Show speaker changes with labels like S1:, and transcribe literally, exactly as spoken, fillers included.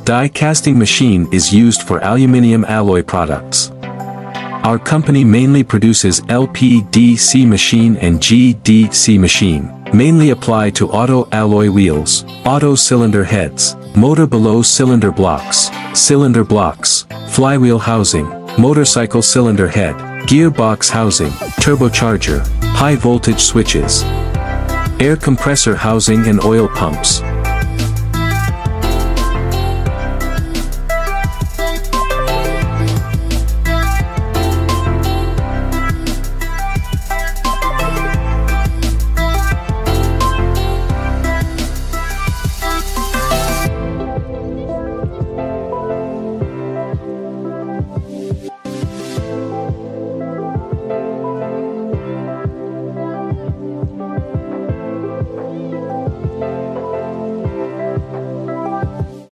S1: Die casting machine is used for aluminium alloy products. Our company mainly produces L P D C machine and G D C machine, mainly apply to auto alloy wheels, auto cylinder heads, motor below cylinder blocks, cylinder blocks, flywheel housing, motorcycle cylinder head, gearbox housing, turbocharger, high voltage switches, air compressor housing and oil pumps.